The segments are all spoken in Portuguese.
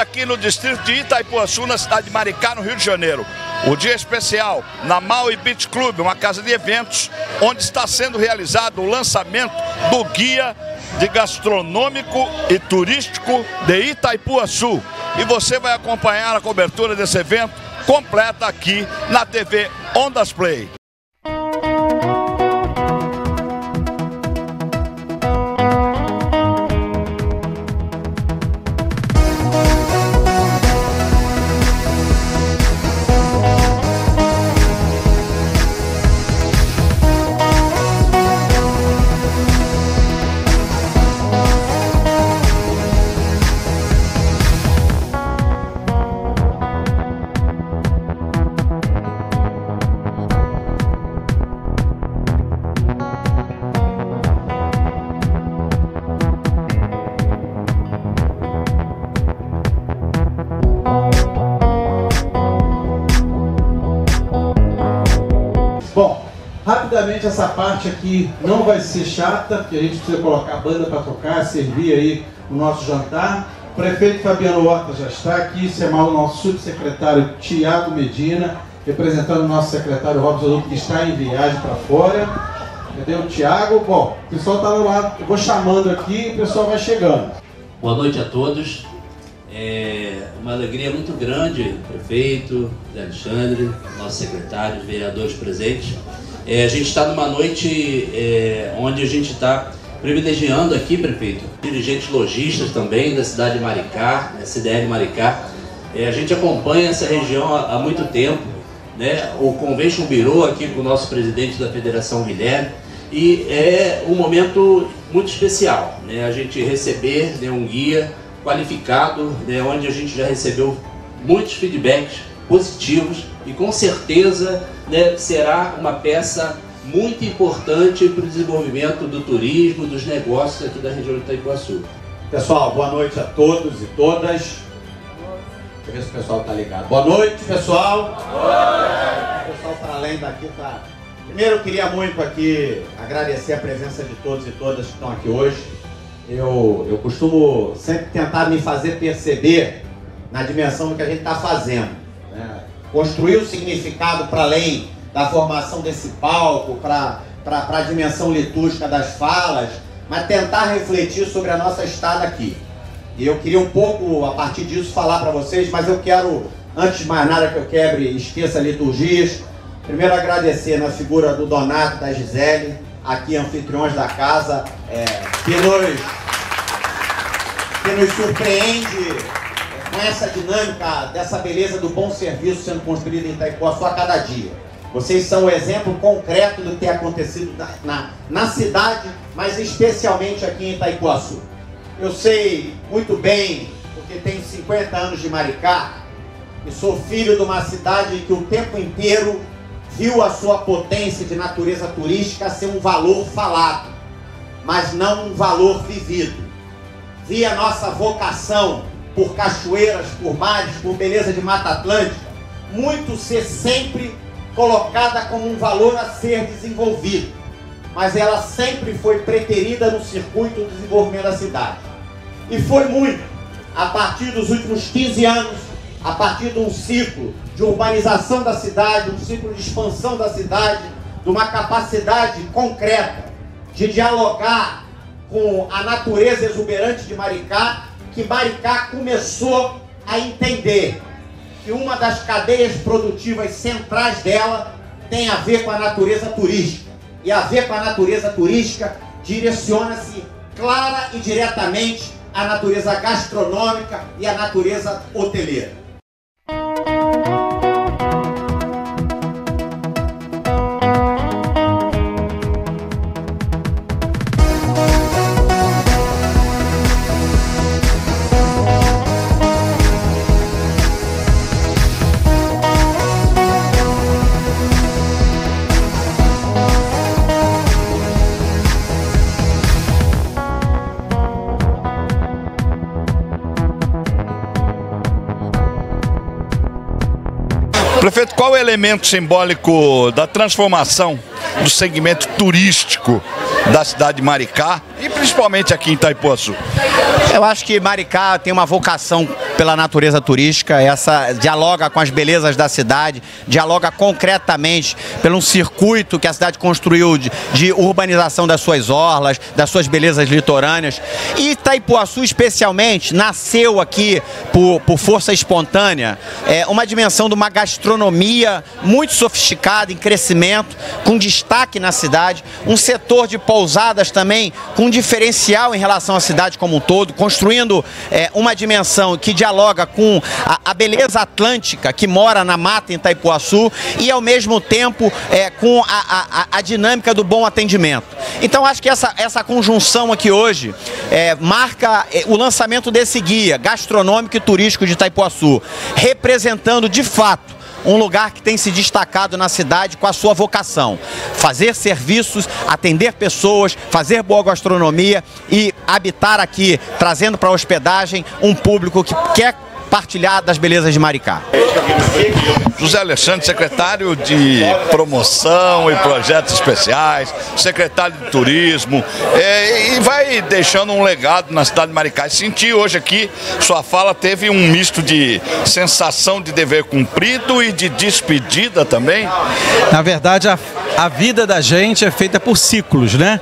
aqui no distrito de Itaipuaçu, na cidade de Maricá, no Rio de Janeiro. O dia especial na Maui Beach Club, uma casa de eventos, onde está sendo realizado o lançamento do Guia de Gastronômico e Turístico de Itaipuaçu. E você vai acompanhar a cobertura desse evento completa aqui na TV Ondas Play. Bom, rapidamente essa parte aqui não vai ser chata, porque a gente precisa colocar a banda para tocar, servir aí o nosso jantar. O prefeito Fabiano Horta já está aqui, chamar o nosso subsecretário Tiago Medina, representando o nosso secretário Robson Luque, que está em viagem para fora. Cadê o Tiago? Bom, o pessoal está no lado, eu vou chamando aqui e o pessoal vai chegando. Boa noite a todos. É uma alegria muito grande, prefeito, Zé Alexandre, nossos secretários, vereadores presentes. A gente está numa noite onde a gente está privilegiando aqui, prefeito, dirigentes lojistas também da cidade de Maricá, da CDL Maricá. A gente acompanha essa região há muito tempo, né? O Convention Bureau aqui com o nosso presidente da Federação, Guilherme, e é um momento muito especial, né? A gente receber, né, um guia qualificado, né, onde a gente já recebeu muitos feedbacks positivos e com certeza, né, será uma peça muito importante para o desenvolvimento do turismo, dos negócios aqui da região de Itaipuaçu. Pessoal, boa noite a todos e todas. Deixa eu ver se o pessoal está ligado. Boa noite, pessoal. Boa noite. O pessoal para além daqui tá. Primeiro eu queria muito aqui agradecer a presença de todos e todas que estão aqui hoje. Eu costumo sempre tentar me fazer perceber na dimensão do que a gente está fazendo, né? Construir o significado para além da formação desse palco, para a dimensão litúrgica das falas, mas tentar refletir sobre a nossa estada aqui. E eu queria um pouco, a partir disso, falar para vocês, mas eu quero, antes de mais nada que eu quebre e esqueça liturgias, primeiro agradecer na figura do Donato, da Gisele, aqui anfitriões da casa, que nos surpreende com essa dinâmica dessa beleza do bom serviço sendo construído em Itaipuaçu a cada dia. Vocês são o exemplo concreto do que tem acontecido na cidade, mas especialmente aqui em Itaipuaçu. Eu sei muito bem, porque tenho 50 anos de Maricá, e sou filho de uma cidade que o tempo inteiro viu a sua potência de natureza turística ser um valor falado, mas não um valor vivido. Vi a nossa vocação por cachoeiras, por mares, por beleza de Mata Atlântica, muito ser sempre colocada como um valor a ser desenvolvido, mas ela sempre foi preterida no circuito do desenvolvimento da cidade. E foi muito, a partir dos últimos 15 anos, a partir de um ciclo de urbanização da cidade, um ciclo de expansão da cidade, de uma capacidade concreta de dialogar com a natureza exuberante de Maricá, que Maricá começou a entender que uma das cadeias produtivas centrais dela tem a ver com a natureza turística. E a ver com a natureza turística direciona-se clara e diretamente à natureza gastronômica e à natureza hoteleira. Prefeito, qual é o elemento simbólico da transformação do segmento turístico da cidade de Maricá e principalmente aqui em Itaipuaçu? Eu acho que Maricá tem uma vocação pela natureza turística, essa dialoga com as belezas da cidade, dialoga concretamente pelo um circuito que a cidade construiu de urbanização das suas orlas, das suas belezas litorâneas. E Itaipuaçu, especialmente, nasceu aqui por força espontânea, uma dimensão de uma gastronomia muito sofisticada, em crescimento, com destaque na cidade, um setor de pousadas também com diferencial em relação à cidade como um todo, construindo uma dimensão que dialoga com a beleza atlântica que mora na mata em Itaipuaçu e, ao mesmo tempo, com a dinâmica do bom atendimento. Então, acho que essa conjunção aqui hoje marca o lançamento desse guia gastronômico e turístico de Itaipuaçu, representando, de fato, um lugar que tem se destacado na cidade com a sua vocação. Fazer serviços, atender pessoas, fazer boa gastronomia e habitar aqui, trazendo para a hospedagem um público que quer partilhar das belezas de Maricá. José Alexandre, secretário de Promoção e Projetos Especiais, secretário de Turismo, e vai deixando um legado na cidade de Maricá. Senti hoje aqui, sua fala teve um misto de sensação de dever cumprido e de despedida também. Na verdade, a vida da gente é feita por ciclos, né?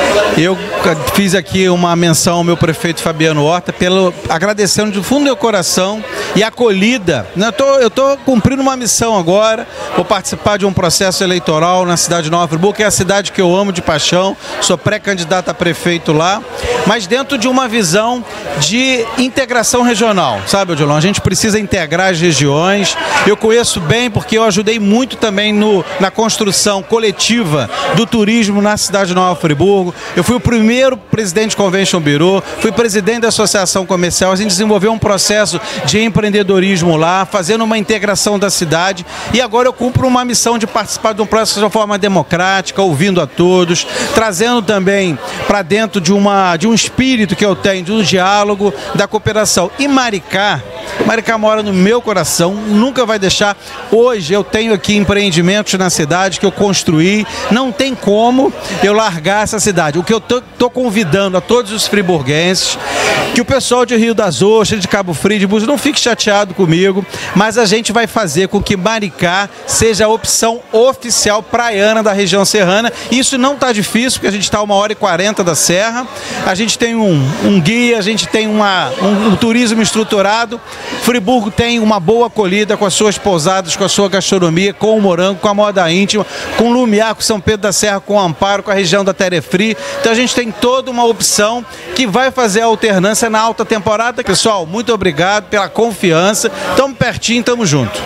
Eu fiz aqui uma menção ao meu prefeito Fabiano Horta, agradecendo do fundo do meu coração e acolhida. Eu estou cumprindo uma missão agora, vou participar de um processo eleitoral na cidade de Nova Friburgo, que é a cidade que eu amo de paixão, sou pré-candidato a prefeito lá, mas dentro de uma visão de integração regional, sabe, Odilon? A gente precisa integrar as regiões. Eu conheço bem porque eu ajudei muito também na construção coletiva do turismo na cidade de Nova Friburgo. Eu fui o primeiro presidente de Convention Bureau, fui presidente da Associação Comercial, a gente desenvolveu um processo de empreendedorismo lá, fazendo uma integração da cidade, e agora eu cumpro uma missão de participar de um processo de forma democrática, ouvindo a todos, trazendo também para dentro de um espírito que eu tenho, de um diálogo, da cooperação. E Maricá mora no meu coração, nunca vai deixar. Hoje eu tenho aqui empreendimentos na cidade que eu construí, não tem como eu largar essa cidade. O que eu estou convidando a todos os friburguenses, que o pessoal de Rio das Ostras, de Cabo Frio, de Búzios, não fique chateado comigo, mas a gente vai fazer com que Maricá seja a opção oficial praiana da região serrana. Isso não está difícil, porque a gente está a 1h40 da serra, a gente tem um guia, a gente tem um turismo estruturado. Friburgo tem uma boa acolhida com as suas pousadas, com a sua gastronomia, com o morango, com a moda íntima, com Lumiar, com São Pedro da Serra, com Amparo, com a região da Terefri. Então a gente tem toda uma opção que vai fazer a alternância na alta temporada. Pessoal, muito obrigado pela confiança. Estamos pertinho, estamos juntos.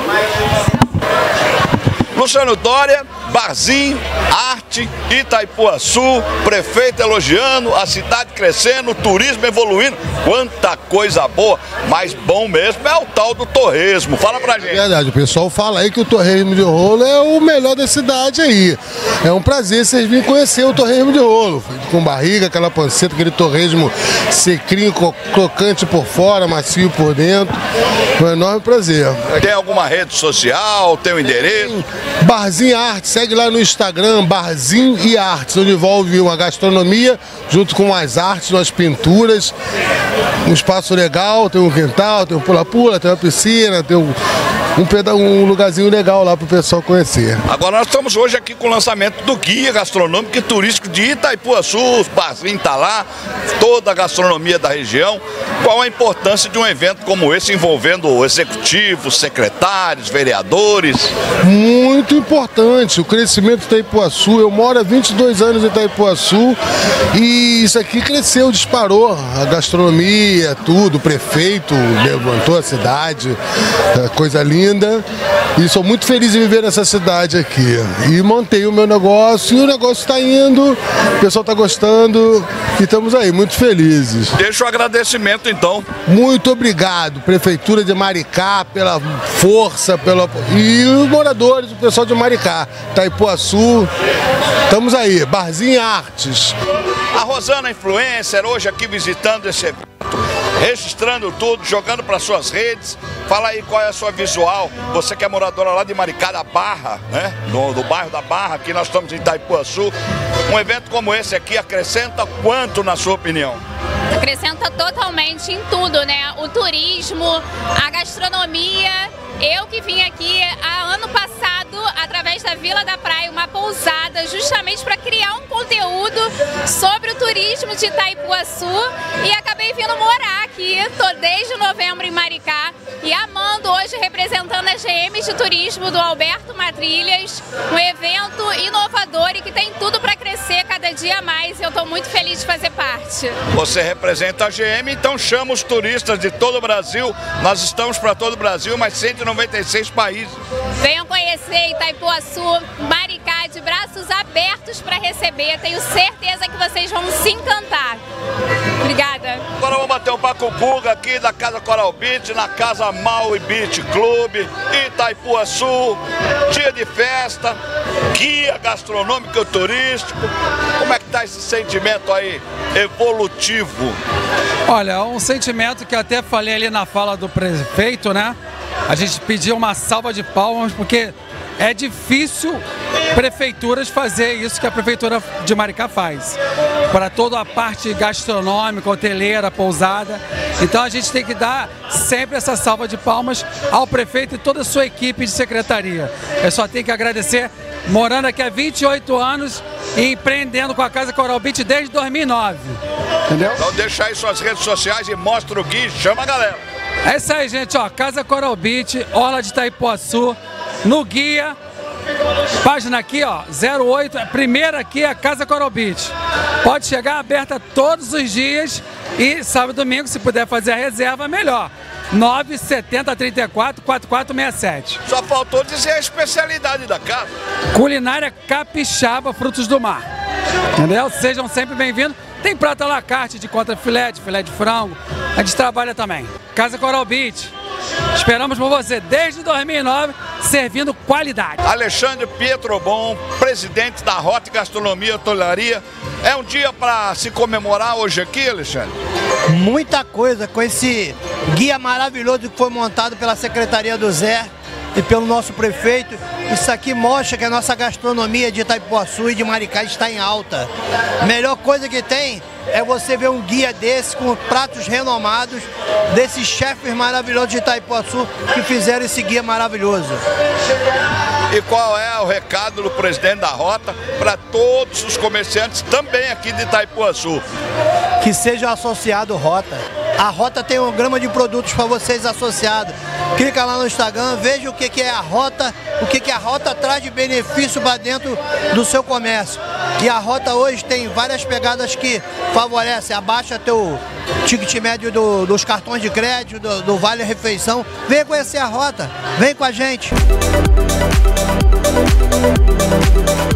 Luciano Dória, Barzinho, Arte, Itaipuaçu, prefeito elogiando, a cidade crescendo, o turismo evoluindo, quanta coisa boa, mas bom mesmo é o tal do torresmo. Fala pra gente. É verdade, o pessoal fala aí que o torresmo de rolo é o melhor da cidade aí. É um prazer vocês virem conhecer o torresmo de rolo, com barriga, aquela panceta, aquele torresmo secrinho, crocante por fora, macio por dentro. É um enorme prazer. Tem alguma rede social, tem um endereço? Barzinho Arte, segue lá no Instagram, Barzinho e Artes, onde envolve uma gastronomia junto com as artes, umas pinturas, um espaço legal, tem um quintal, tem um pula-pula, tem uma piscina, tem um lugarzinho legal lá para o pessoal conhecer. Agora nós estamos hoje aqui com o lançamento do Guia Gastronômico e Turístico de Itaipuaçu, o Barzinho está lá, toda a gastronomia da região. Qual a importância de um evento como esse envolvendo executivos, secretários, vereadores? Muito importante, o crescimento de Itaipuaçu. Eu moro há 22 anos em Itaipuaçu e isso aqui cresceu, disparou. A gastronomia, tudo, o prefeito levantou a cidade, coisa linda. E sou muito feliz de viver nessa cidade aqui. E montei o meu negócio e o negócio está indo, o pessoal está gostando e estamos aí, muito felizes. Deixa o agradecimento então. Muito obrigado, Prefeitura de Maricá, pela força, e os moradores, o pessoal de Maricá, Itaipuaçu, estamos aí, Barzinho Artes. A Rosana Influencer hoje aqui visitando esse evento, registrando tudo, jogando para suas redes. Fala aí qual é a sua visual. Você que é moradora lá de Maricá, da Barra, né? Do bairro da Barra, aqui nós estamos em Itaipuaçu. Um evento como esse aqui acrescenta quanto, na sua opinião? Acrescenta totalmente em tudo, né? O turismo, a gastronomia. Eu que vim aqui ano passado, através da Vila da Praia, uma pousada, justamente para criar um conteúdo sobre o turismo de Itaipuaçu, e acabei vindo morar aqui. Estou desde novembro em Maricá e amando hoje, representando a GM de Turismo do Alberto Matrilhas, um evento inovador e que tem tudo para crescer cada dia mais, e eu estou muito feliz de fazer parte. Você representa a GM, então chama os turistas de todo o Brasil. Nós estamos para todo o Brasil, mas 196 países. Venham conhecer Itaipuaçu, Maricá, de braços abertos para receber. Tenho certeza que vocês vão se encantar. Obrigada. Agora vamos bater um papo com o Guga aqui da Casa Coral Beach, na Casa Maui Beach Club, Itaipuaçu. Dia de festa, guia gastronômico e turístico. Como é que está esse sentimento aí evolutivo? Olha, um sentimento que até falei ali na fala do prefeito, né? A gente pediu uma salva de palmas porque é difícil prefeituras fazer isso que a Prefeitura de Maricá faz. Para toda a parte gastronômica, hoteleira, pousada. Então a gente tem que dar sempre essa salva de palmas ao prefeito e toda a sua equipe de secretaria. Eu só tenho que agradecer, morando aqui há 28 anos e empreendendo com a Casa Coral Beach desde 2009. Entendeu? Então deixa aí suas redes sociais e mostra o guia, chama a galera. É isso aí, gente, ó, Casa Coral Beach, Orla de Itaipuaçu, no guia, página aqui, ó, 08, a primeira aqui é a Casa Coral Beach. Pode chegar, aberta todos os dias e sábado e domingo, se puder fazer a reserva, melhor. 97034-4467. Só faltou dizer a especialidade da casa. Culinária capixaba, frutos do mar. Entendeu? Sejam sempre bem-vindos. Tem prato à la carte de contrafilé, de filé de frango. A gente trabalha também. Casa Coral Beach. Esperamos por você desde 2009, servindo qualidade. Alexandre Pietrobon, presidente da Rota Gastronomia e Hotelaria. É um dia para se comemorar hoje aqui, Alexandre? Muita coisa com esse guia maravilhoso que foi montado pela Secretaria do Zé e pelo nosso prefeito. Isso aqui mostra que a nossa gastronomia de Itaipuaçu e de Maricá está em alta. A melhor coisa que tem é você ver um guia desse com pratos renomados desses chefes maravilhosos de Itaipuaçu que fizeram esse guia maravilhoso. E qual é o recado do presidente da Rota para todos os comerciantes também aqui de Itaipuaçu? Que seja associado Rota. A Rota tem uma gama de produtos para vocês associados. Clica lá no Instagram, veja o que é a Rota, o que a Rota traz de benefício para dentro do seu comércio. E a Rota hoje tem várias pegadas que favorecem, abaixa teu ticket médio dos cartões de crédito, do Vale Refeição. Venha conhecer a Rota, vem com a gente.